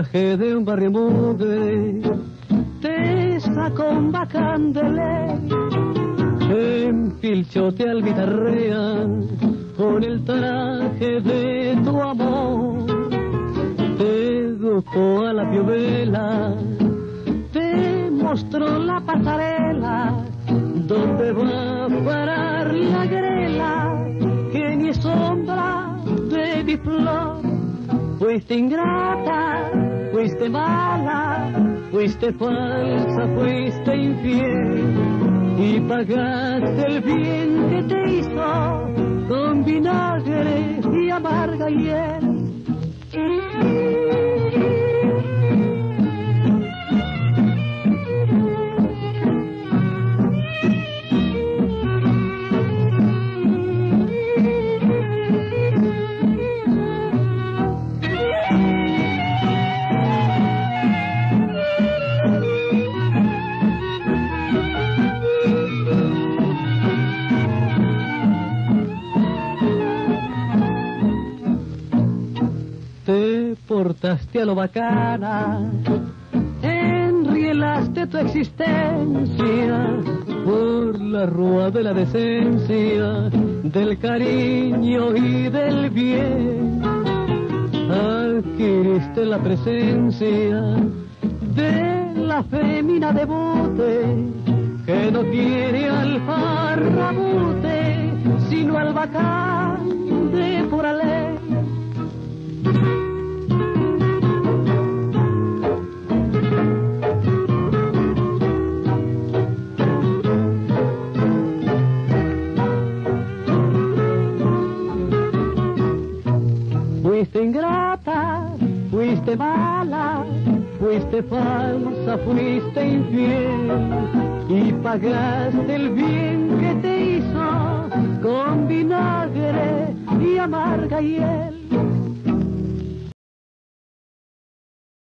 traje de un barrio mugre, te sacó un bacán de ley, empilchote al guitarrea con el traje de tu amor, te educó a la piovela, te mostró la pasarela, donde va a parar la grela, que ni es sombra de mi flor. Fuiste ingrata, fuiste mala, fuiste falsa, fuiste infiel, y pagaste el bien que te hizo con vinagre y amarga hiel. Te portaste a lo bacana, enrielaste tu existencia por la rúa de la decencia, del cariño y del bien. Adquiriste la presencia de la fémina de bote, que no quiere al farrabute, sino al bacán de pura ley. Fuiste ingrata, fuiste mala, fuiste falsa, fuiste infiel, y pagaste el bien que te hizo con vinagre y amarga hiel.